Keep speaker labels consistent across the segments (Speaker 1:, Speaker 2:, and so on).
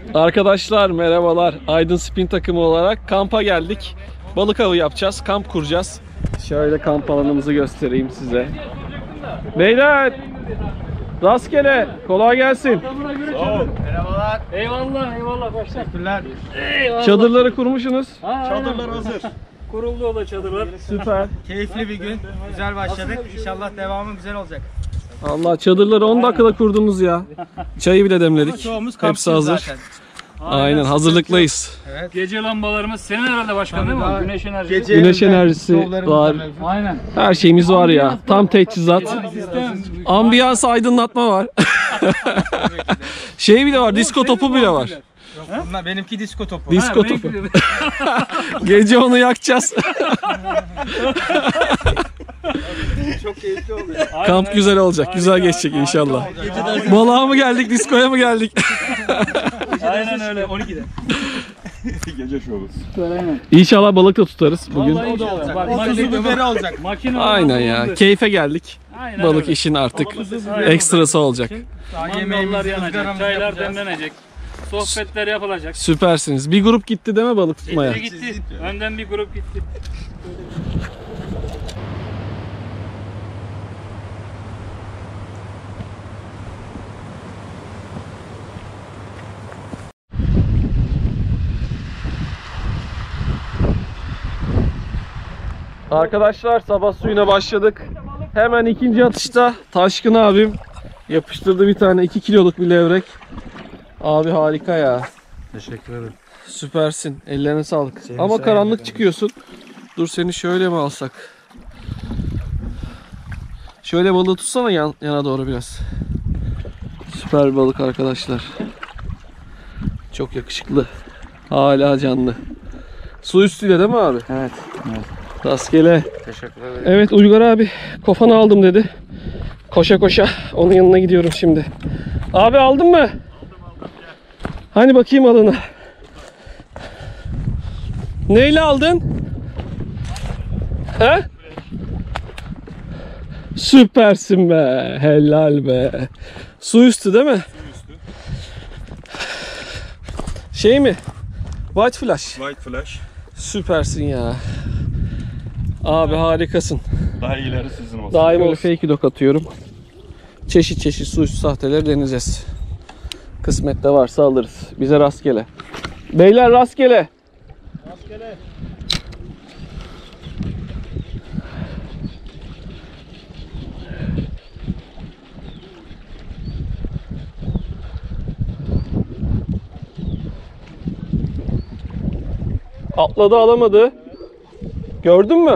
Speaker 1: Arkadaşlar merhabalar. Aydın Spin takımı olarak kampa geldik. Balık avı yapacağız. Kamp kuracağız. Şöyle kamp alanımızı göstereyim size. Beyler rastgele kolay gelsin.
Speaker 2: Sağ ol.
Speaker 3: Merhabalar.
Speaker 2: Eyvallah eyvallah başlar.
Speaker 3: Teşekkürler.
Speaker 2: Eyvallah.
Speaker 1: Çadırları kurmuşsunuz.
Speaker 2: Çadırlar hazır. Kuruldu o da çadırlar.
Speaker 1: Süper.
Speaker 3: Keyifli bir gün. Güzel başladık. İnşallah devamı güzel olacak.
Speaker 1: Allah çadırları 10 dakikada kurdunuz ya. Çayı bile demledik.
Speaker 3: Çoğumuz
Speaker 1: Hepsi
Speaker 3: kampçıyız
Speaker 1: hazır.
Speaker 3: zaten.
Speaker 1: Aynen hazırlıklıyız.
Speaker 3: Evet.
Speaker 2: Gece lambalarımız senin herhalde başkan değil mi?
Speaker 3: Daha
Speaker 2: Güneş enerjisi.
Speaker 3: gece
Speaker 1: Güneş
Speaker 3: önden
Speaker 1: enerjisi
Speaker 3: şovlarımız da
Speaker 1: var.
Speaker 3: mevcut.
Speaker 2: Aynen.
Speaker 1: Her şeyimiz var ya. Tam teçhizat.
Speaker 2: Sistem.
Speaker 1: Ambiyans aydınlatma var. Şey bile var. Disko topu bile var.
Speaker 3: Yok, bunlar benimki disko topu.
Speaker 1: Disko
Speaker 2: Ha,
Speaker 1: topu.
Speaker 2: renkli.
Speaker 1: Gece onu yakacağız.
Speaker 3: Çok keyifli oluyor.
Speaker 1: Kamp güzel olacak. Güzel geçecek inşallah. Balığa mı geldik, diskoya mı geldik?
Speaker 2: Aynen öyle. 12'de.
Speaker 4: Gece şovu.
Speaker 2: Aynen.
Speaker 1: İnşallah balık da tutarız bugün.
Speaker 2: Vallahi
Speaker 3: O da olacak.
Speaker 2: Bak,
Speaker 3: O tuzu biberi olacak.
Speaker 2: Makine
Speaker 1: Aynen ya. Keyfe geldik.
Speaker 2: Aynen
Speaker 1: Balık
Speaker 2: öyle.
Speaker 1: işin artık
Speaker 2: Aynen.
Speaker 1: ekstrası olacak.
Speaker 3: Daha
Speaker 2: Mangallar
Speaker 3: yemeğimizi,
Speaker 2: yanacak,
Speaker 3: ızgaramızı
Speaker 2: çaylar
Speaker 3: yapacağız.
Speaker 2: demlenecek. Sohbetler yapılacak.
Speaker 1: Süpersiniz. Bir grup gitti değil mi balık tutmaya?
Speaker 2: Gitti. Önden bir grup gitti.
Speaker 1: Arkadaşlar sabah suyuna başladık. Hemen ikinci atışta Taşkın abim yapıştırdı bir tane 2 kiloluk bir levrek. Abi harika ya.
Speaker 3: Teşekkür ederim.
Speaker 1: Süpersin. Ellerine sağlık. Ama karanlık çıkıyorsun. Dur seni şöyle mi alsak? Şöyle balığı tutsana yana doğru biraz. Süper bir balık arkadaşlar. Çok yakışıklı. Hala canlı. Su üstüyle değil mi abi?
Speaker 3: Evet.
Speaker 1: Rastgele.
Speaker 3: Teşekkür ederim.
Speaker 1: Evet Uygar abi kofanı aldım dedi. Koşa koşa onun yanına gidiyorum şimdi. Abi aldın mı? Hani bakayım alına. Neyle aldın? He? Süpersin be. Helal be. Su üstü değil mi? Şey mi? White flash.
Speaker 4: White flash.
Speaker 1: Süpersin ya. Abi harikasın.
Speaker 4: Daha iyileri sizin olsun.
Speaker 1: Daima böyle fake dok atıyorum. Çeşit çeşit su üstü sahteleri deneyeceğiz. Kısmette varsa alırız. Bize rastgele. Beyler rastgele.
Speaker 2: Rastgele.
Speaker 1: Atladı alamadı. Gördün mü?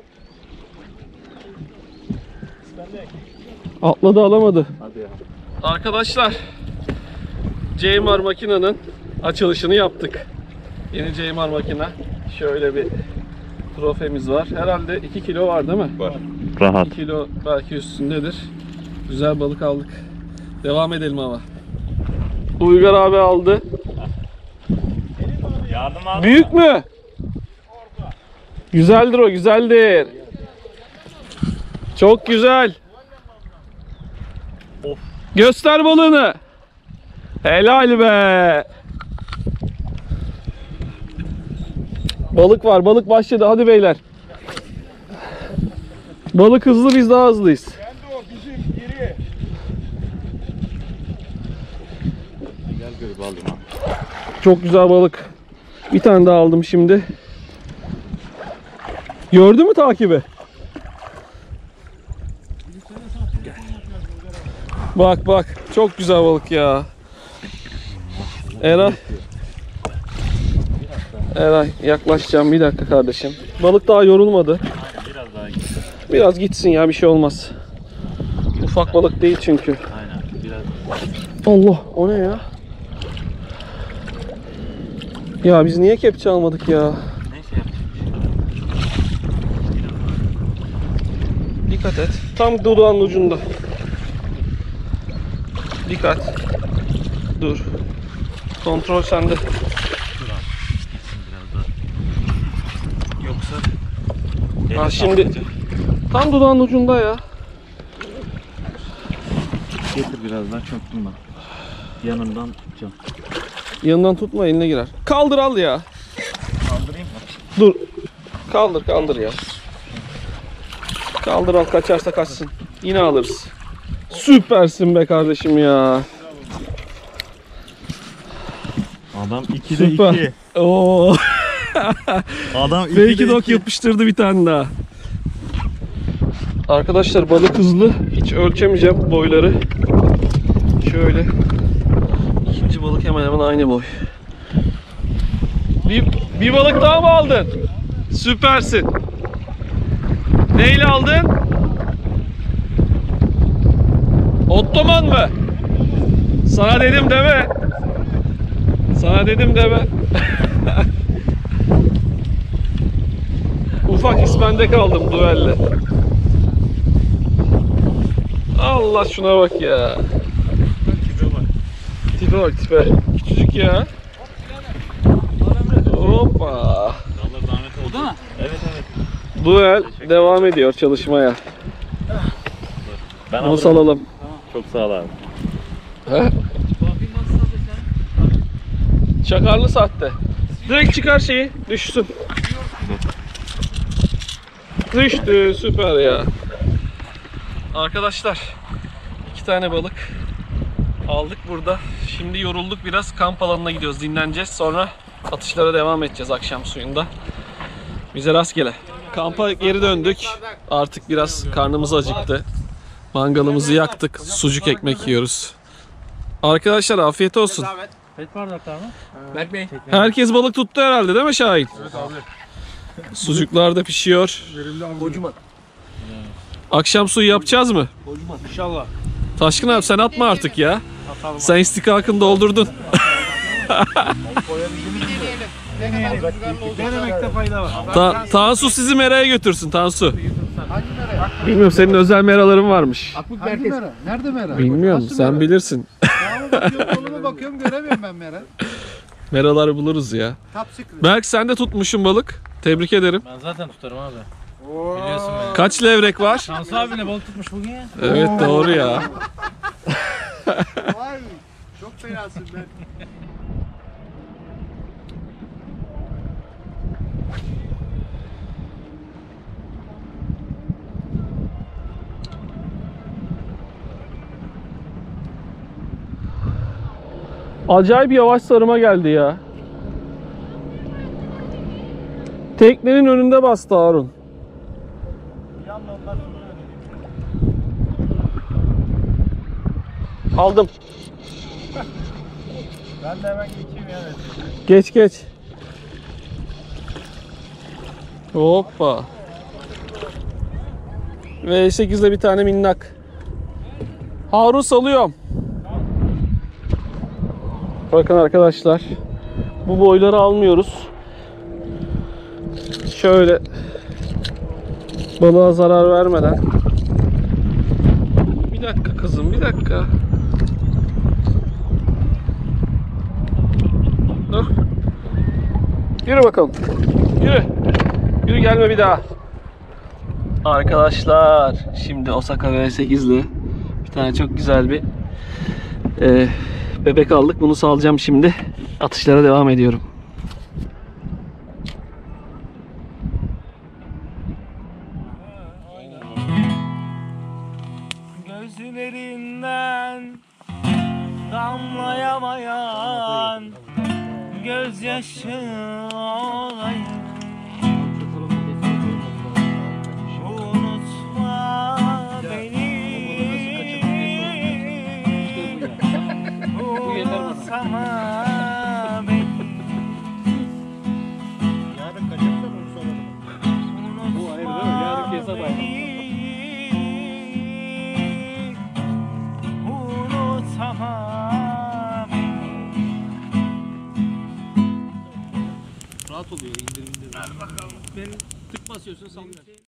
Speaker 1: Atladı alamadı. Arkadaşlar CMR makinenin açılışını yaptık. Yeni CMR makine. Şöyle bir trofemiz var. Herhalde 2 kilo var değil mi?
Speaker 4: Var.
Speaker 1: 2 kilo belki üstündedir. Güzel balık aldık. Devam edelim ama. Uygar abi aldı.
Speaker 2: Yardım al.
Speaker 1: Büyük mü? Güzeldir o, güzeldir. Çok güzel.
Speaker 2: Of.
Speaker 1: Göster balığını. Helal be. Balık var, balık başladı. Hadi beyler. Balık hızlı, biz daha hızlıyız.
Speaker 4: Ben de o bizim geri. Gel görüp aldım ha.
Speaker 1: Çok güzel balık. Bir tane daha aldım şimdi. Gördün mü takibi? Bak bak. Çok güzel balık ya. Eray. Eray yaklaşacağım bir dakika kardeşim. Balık daha yorulmadı.
Speaker 2: Biraz daha gitsin.
Speaker 1: Biraz gitsin ya, bir şey olmaz. Ufak balık değil çünkü.
Speaker 2: Aynen. Biraz.
Speaker 1: Allah, o ne ya? Ya biz niye kepçe almadık ya?
Speaker 2: Neyse yapacak.
Speaker 1: Dikkat et. Tam dudağın ucunda. Dikkat. Dur. Kontrol sende.
Speaker 2: Yoksa
Speaker 1: Ha, şimdi tam dudağın ucunda ya.
Speaker 2: getir biraz daha çok durma. Yanından tutacağım.
Speaker 1: Yanından tutma, eline girer. Kaldır al ya.
Speaker 4: Kaldırayım mı?
Speaker 1: Dur. Kaldır ya. Kaldır al, kaçarsa kaçsın. Yine alırız. Süpersin be kardeşim ya.
Speaker 4: Adam 2'de
Speaker 1: Süper.
Speaker 4: 2.
Speaker 1: Oo.
Speaker 4: Adam 2'de
Speaker 1: Belki dok yapıştırdı bir tane daha. Arkadaşlar balık hızlı. Hiç ölçemeyeceğim boyları. Şöyle. İkinci balık hemen hemen aynı boy. Bir balık daha mı aldın? Süpersin. Neyle aldın? Ottoman mı? Sana dedim deme. Sana dedim deme. Ufak ispendek aldım duelle. Allah şuna bak ya. Tipe bak tipe. Küçücük ya. Hoppa.
Speaker 2: Allah zahmet oldu.
Speaker 3: Oldu mu?
Speaker 2: Evet.
Speaker 1: Duel devam ediyor çalışmaya.
Speaker 2: Ben
Speaker 1: Onu
Speaker 2: alırım.
Speaker 1: salalım.
Speaker 2: Çok sağ ol abi.
Speaker 1: He? Çakarlı sahte. Direkt çıkar şeyi, düşsün. Düştü, süper ya. Arkadaşlar, 2 tane balık aldık burada. Şimdi yorulduk biraz, kamp alanına gidiyoruz, dinleneceğiz. Sonra atışlara devam edeceğiz akşam suyunda. Bize rastgele. Kampa geri döndük. Artık biraz karnımız acıktı. Mangalımızı yaktık, sucuk ekmek yiyoruz. Arkadaşlar afiyet olsun.
Speaker 3: Pet bardaklar mı? Berk Bey.
Speaker 1: Herkes balık tuttu herhalde değil mi Şahin?
Speaker 4: Evet abi.
Speaker 1: Sucuklar da pişiyor.
Speaker 3: Kocaman.
Speaker 1: Akşam suyu yapacağız mı?
Speaker 3: Kocaman. İnşallah.
Speaker 1: Taşkın abi sen atma artık ya.
Speaker 3: Atalım.
Speaker 1: Sen istikakını doldurdun.
Speaker 3: Denemekte fayda var.
Speaker 1: Tansu sizi meraya götürsün Tansu. Bilmiyorum, senin özel meraların varmış.
Speaker 3: Akbük
Speaker 5: Hangi
Speaker 3: merkez.
Speaker 5: mera? Nerede mera?
Speaker 1: Bilmiyorum,
Speaker 5: Nasıl
Speaker 1: sen
Speaker 5: mera?
Speaker 1: bilirsin.
Speaker 5: Sağıma bakıyorum, soluma bakıyorum, göremiyorum ben mera.
Speaker 1: Meraları buluruz ya.
Speaker 5: Top secret.
Speaker 1: Berk sen de tutmuşsun balık. Tebrik ederim.
Speaker 3: Ben zaten tutarım abi.
Speaker 5: Oo.
Speaker 3: Biliyorsun beni.
Speaker 1: Kaç levrek var?
Speaker 3: Şansı abine balık tutmuş bugün ya.
Speaker 1: Evet doğru ya.
Speaker 5: Vay, çok fenasın ben.
Speaker 1: Acayip yavaş sarıma geldi ya. Teknenin önünde bastı Harun. Aldım.
Speaker 3: Ben de hemen geçeyim ya.
Speaker 1: Geç. Hoppa. V8'de bir tane minnak. Harun salıyorum. Bakın arkadaşlar. Bu boyları almıyoruz. Şöyle balığa zarar vermeden. Bir dakika kızım, bir dakika. Dur. Yürü bakalım. Yürü gelme bir daha. Arkadaşlar şimdi Osaka V8'li bir tane çok güzel bir bebek aldık. Bunu salacağım şimdi. Atışlara devam ediyorum.
Speaker 3: Gözlerinden damlayamayan gözyaşı olayım. Unutma beni. Unutsama beni.
Speaker 5: Yarın kaçarsan onu sorarım.
Speaker 3: Unutma beni. Unutsama beni.
Speaker 1: Rahat oluyor, indir. Ben tık basıyorsun, sallıyor.